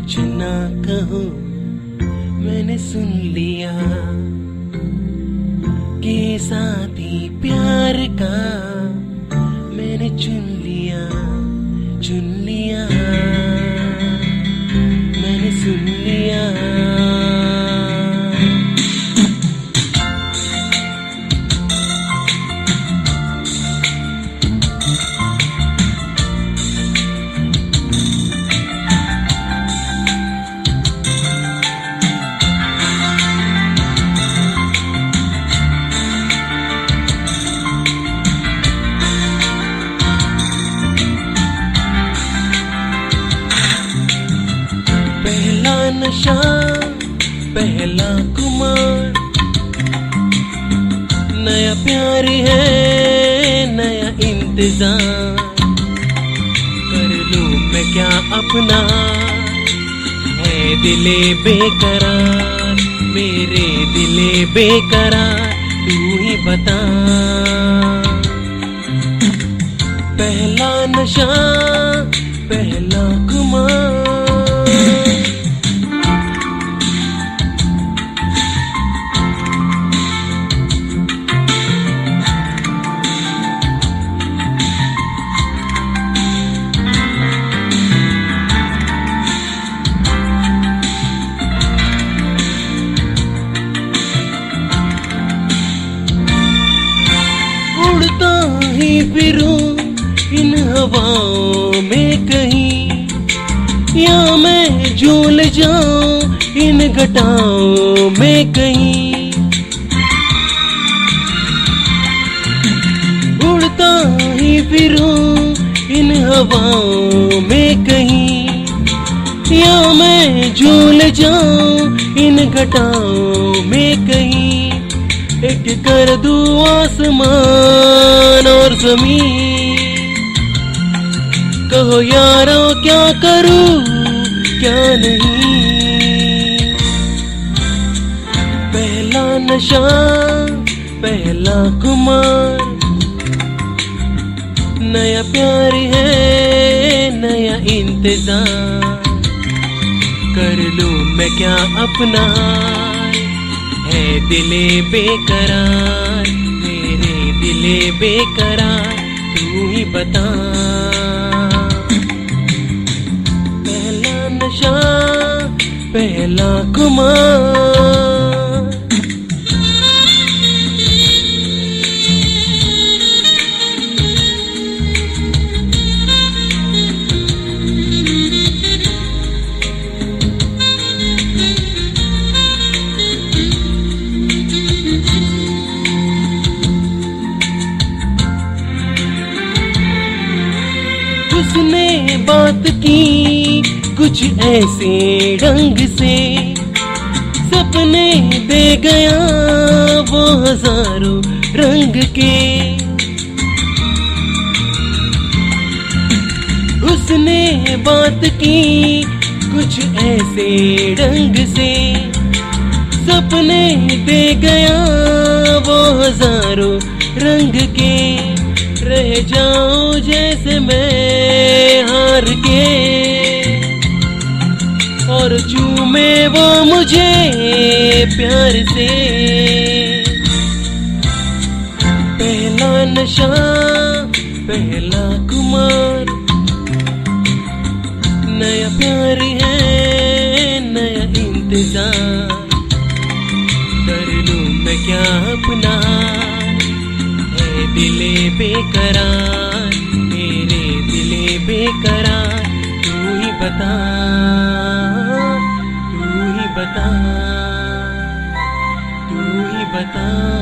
कुछ ना कहो, मैंने सुन लिया कि साथी प्यार का मैंने चुन लिया, मैंने सुन लिया। पहला नशा, पहला खुमार, नया प्यार है, नया इंतजार। कर लूं मैं क्या अपना, है दिले बेकरार, मेरे दिले बेकरार, तू ही बता। पहला नशा, पहला खुमार, उड़ता ही फिरूं इन हवाओं में कहीं, या मैं झूल जाऊं इन घटाओं में कहीं। उड़ता ही फिरूं इन हवाओं में कहीं, या मैं झूल जाऊं इन घटाओं में कहीं। एक कर दूं आसमान और ज़मीन, कहो यारों क्या करूं क्या नहीं। पहला नशा, पहला खुमार, नया प्यार है, नया इंतजार। कर लूं मैं क्या अपना, है दिले बेकरार, मेरे दिले बेकरार, तू ही बता। पहला नशा, पहला खुमार, उसने बात की कुछ ऐसे ढंग से, सपने दे गया वो हजारों रंग के। उसने बात की कुछ ऐसे ढंग से, सपने दे गया वो हजारों रंग के। रह जाऊं जैसे मैं हार के, और चूमे वो मुझे प्यार से। पहला नशा, पहला खुमार, नया प्यार है, नया इंतजार। कर लूं मैं क्या अपना, दिले बेकरार, मेरे दिले बेकरार, तू ही बता, तू ही बता, तू ही बता।